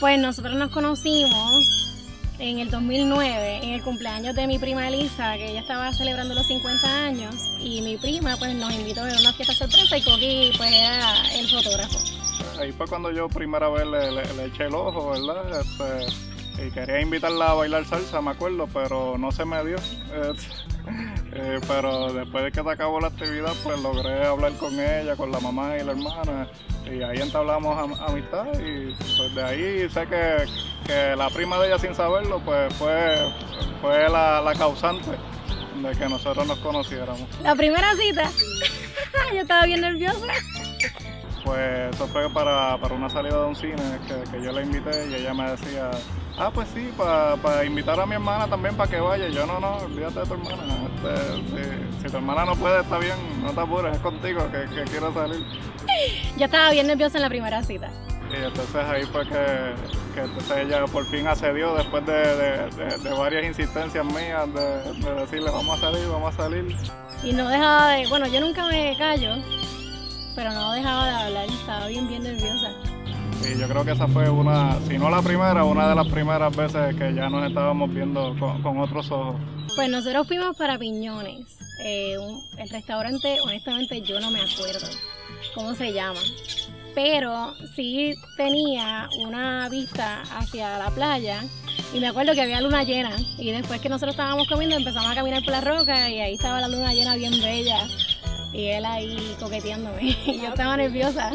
Pues nosotros nos conocimos en el 2009, en el cumpleaños de mi prima Elisa, que ella estaba celebrando los 50 años, y mi prima pues nos invitó a una fiesta sorpresa y Coqui pues era el fotógrafo. Ahí fue cuando yo primera vez le eché el ojo, ¿verdad? Y quería invitarla a bailar salsa, me acuerdo, pero no se me dio. Pero después de que se acabó la actividad, pues logré hablar con ella, con la mamá y la hermana, y ahí entablamos amistad, y pues de ahí sé que la prima de ella, sin saberlo, pues fue la causante de que nosotros nos conociéramos. La primera cita, yo estaba bien nerviosa. Pues eso fue para una salida de un cine que yo la invité y ella me decía, pues sí, para invitar a mi hermana también para que vaya. Y yo, no, olvídate de tu hermana. Si tu hermana no puede, está bien, no te apures, es contigo que quiero salir. Yo estaba bien nerviosa en la primera cita. Y entonces ahí fue que entonces ella por fin accedió después de varias insistencias mías de decirle, vamos a salir. Y no dejaba de, bueno, yo nunca me callo, pero no dejaba de hablar, estaba bien nerviosa. Y yo creo que esa fue si no la primera, una de las primeras veces que ya nos estábamos viendo con otros ojos. Pues nosotros fuimos para Piñones, el restaurante, honestamente yo no me acuerdo cómo se llama, pero sí tenía una vista hacia la playa y me acuerdo que había luna llena y después que nosotros estábamos comiendo empezamos a caminar por la roca y ahí estaba la luna llena bien bella y él ahí coqueteándome y yo estaba nerviosa.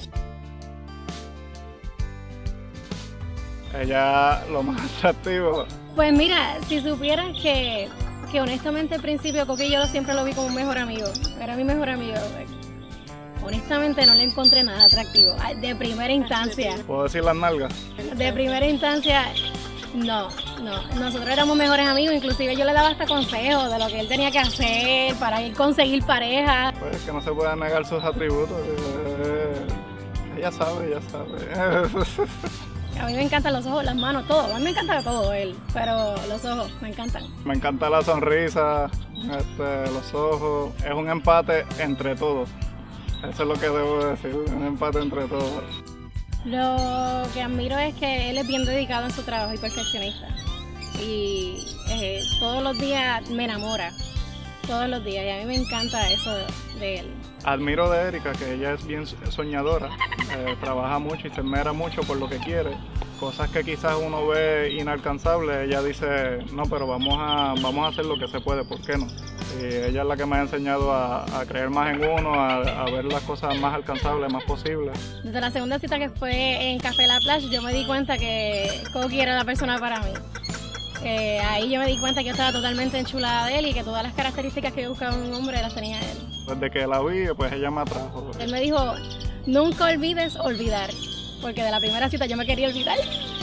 Ella, lo más atractivo. Pues mira, si supieras que honestamente al principio Coqui yo siempre lo vi como un mejor amigo, era mi mejor amigo. Honestamente no le encontré nada atractivo, de primera instancia. ¿Puedo decir las nalgas? De primera instancia, no. Nosotros éramos mejores amigos, inclusive yo le daba hasta consejos de lo que él tenía que hacer para ir conseguir pareja. Pues que no se pueden negar sus atributos. Ella sabe. A mí me encantan los ojos, las manos, todo. A mí me encanta todo él, pero los ojos me encantan. Me encanta la sonrisa, los ojos. Es un empate entre todos. Eso es lo que debo decir, un empate entre todos. Lo que admiro es que él es bien dedicado en su trabajo y perfeccionista. Y todos los días me enamora, todos los días. Y a mí me encanta eso de él. Admiro de Erika que ella es bien soñadora, trabaja mucho y se esmera mucho por lo que quiere. Cosas que quizás uno ve inalcanzables, ella dice, no, pero vamos a hacer lo que se puede, ¿por qué no? Y ella es la que me ha enseñado a creer más en uno, a ver las cosas más alcanzables, más posibles. Desde la segunda cita que fue en Café La Plage, yo me di cuenta que Coqui era la persona para mí. Ahí yo me di cuenta que yo estaba totalmente enchulada de él y que todas las características que yo buscaba en un hombre las tenía él. Desde que la vi, pues ella me atrajo. Él me dijo, nunca olvides olvidar, porque de la primera cita yo me quería olvidar.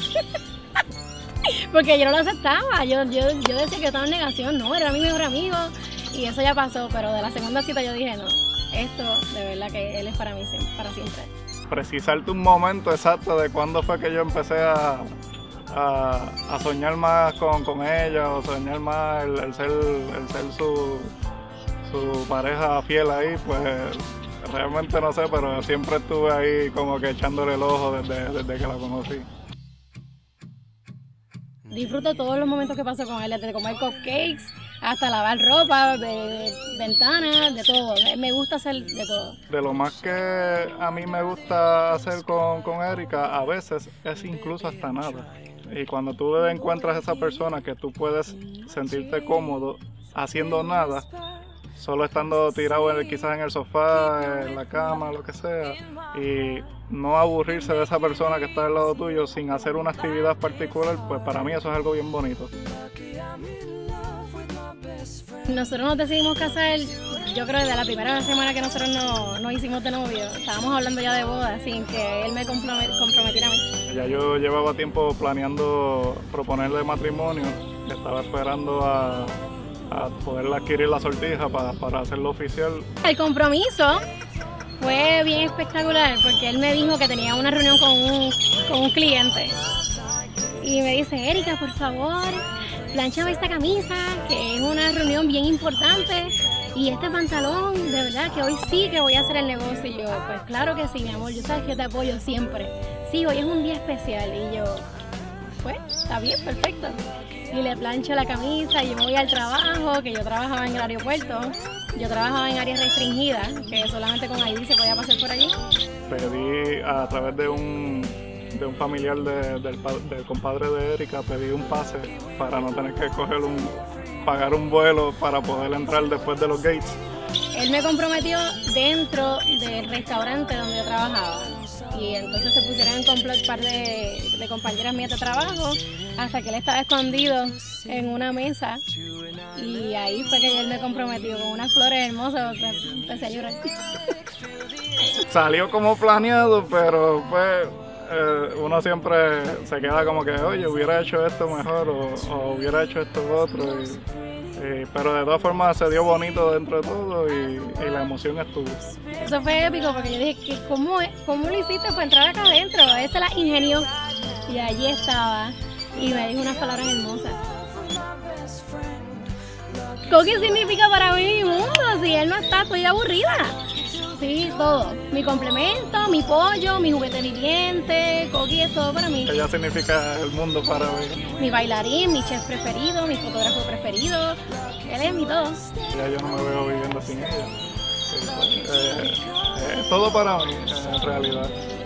Porque yo no lo aceptaba, yo decía que yo estaba en negación, no, era mi mejor amigo y eso ya pasó, pero de la segunda cita yo dije, no, esto de verdad que él es para mí, para siempre. Precisarte un momento exacto de cuándo fue que yo empecé a soñar más con ella, o soñar más el ser su pareja fiel ahí, pues realmente no sé, pero siempre estuve ahí como que echándole el ojo desde que la conocí. Disfruto todos los momentos que paso con él, desde comer cupcakes hasta lavar ropa, de ventanas, de todo. Me gusta hacer de todo. De lo más que a mí me gusta hacer con Erika, a veces es incluso hasta nada. Y cuando tú encuentras esa persona que tú puedes sentirte cómodo haciendo nada, solo estando tirado quizás en el sofá, en la cama, lo que sea, y no aburrirse de esa persona que está al lado tuyo sin hacer una actividad particular, pues para mí eso es algo bien bonito. Nosotros nos decidimos casar, yo creo desde la primera semana que nosotros nos hicimos de novio. Estábamos hablando ya de boda sin que él me comprometiera a mí. Ya yo llevaba tiempo planeando proponerle matrimonio, estaba esperando a poder adquirir la sortija para hacerlo oficial. El compromiso fue bien espectacular porque él me dijo que tenía una reunión con un cliente y me dice, Erika, por favor, plánchame esta camisa, que es una reunión bien importante, y este pantalón, de verdad que hoy sí que voy a hacer el negocio. Y yo, pues claro que sí, mi amor, yo sabes que te apoyo siempre, sí, hoy es un día especial. Y yo, pues, está bien, perfecto. Y le plancho la camisa y yo me voy al trabajo, que yo trabajaba en el aeropuerto. Yo trabajaba en áreas restringidas, que solamente con ID se podía pasar por allí. Pedí a través de un familiar del compadre de Erika, pedí un pase para no tener que pagar un vuelo para poder entrar después de los gates. Él me comprometió dentro del restaurante donde yo trabajaba. Y entonces se pusieron en complot un par de compañeras mías de trabajo hasta que él estaba escondido en una mesa. Y ahí fue que él me comprometió con unas flores hermosas. O sea, empecé a llorar. Salió como planeado, pero pues uno siempre se queda como que, oye, hubiera hecho esto mejor o hubiera hecho esto otro. Pero de todas formas se dio bonito dentro de todo y la emoción estuvo. Eso fue épico porque yo dije, ¿cómo lo hiciste para entrar acá adentro? Él se la ingenió. Y allí estaba y me dijo unas palabras hermosas. Coqui significa para mí mi mundo. Si él no está, estoy aburrida. Sí, todo. Mi complemento, mi pollo, mi juguete viviente. Coqui es todo para mí. Ella significa el mundo para mí. Mi bailarín, mi chef preferido, mi fotógrafo preferido. Él es mi todo. Ya yo no me veo viviendo sin ella. Todo para mí, en realidad.